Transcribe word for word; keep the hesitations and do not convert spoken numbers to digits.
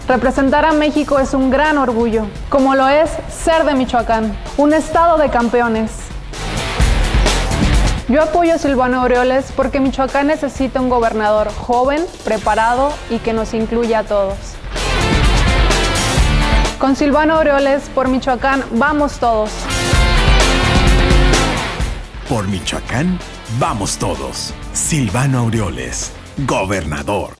Representar a México es un gran orgullo, como lo es ser de Michoacán, un estado de campeones. Yo apoyo a Silvano Aureoles porque Michoacán necesita un gobernador joven, preparado y que nos incluya a todos. Con Silvano Aureoles, por Michoacán, vamos todos. Por Michoacán, vamos todos. Silvano Aureoles, gobernador.